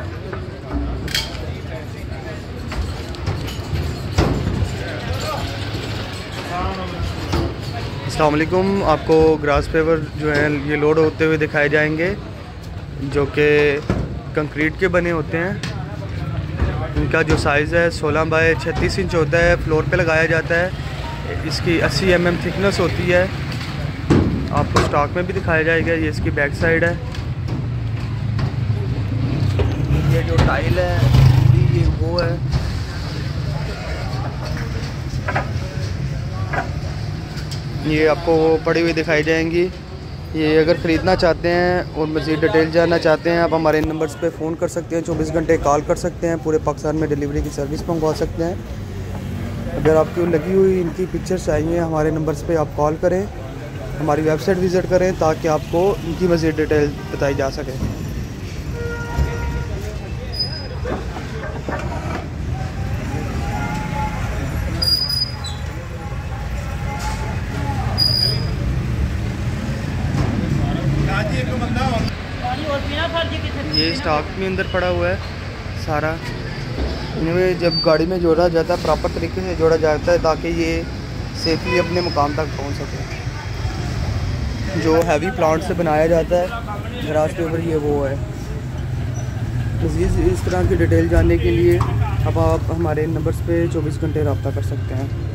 अस्सलाम वालेकुम। आपको ग्रास पेवर जो हैं ये लोड होते हुए दिखाए जाएंगे, जो कि कंक्रीट के बने होते हैं। इनका जो साइज़ है 16 बाय 36 इंच होता है। फ्लोर पे लगाया जाता है। इसकी 80 mm थिकनेस होती है। आपको स्टॉक में भी दिखाया जाएगा। ये इसकी बैक साइड है। ये जो टाइल है ये वो है। ये आपको पड़ी हुई दिखाई जाएंगी। ये अगर ख़रीदना चाहते हैं और मज़ीद डिटेल जानना चाहते हैं, आप हमारे नंबर्स पे फ़ोन कर सकते हैं। 24 घंटे कॉल कर सकते हैं। पूरे पाकिस्तान में डिलीवरी की सर्विस मंगवा सकते हैं। अगर आपको लगी हुई इनकी पिक्चर्स चाहिए, हमारे नंबर्स पे आप कॉल करें, हमारी वेबसाइट विज़िट करें, ताकि आपको इनकी मज़ीद डिटेल बताई जा सके। ये स्टॉक में अंदर पड़ा हुआ है सारा। इनमें जब गाड़ी में जोड़ा जाता है प्रॉपर तरीके से जोड़ा जाता है, ताकि ये सेफली अपने मुकाम तक पहुंच सके। जो हैवी प्लांट से बनाया जाता है ग्रास पेपर, ये वो है। मज़ीद इस तरह की डिटेल जानने के लिए अब आप हमारे नंबर्स पे 24 घंटे रब्ता कर सकते हैं।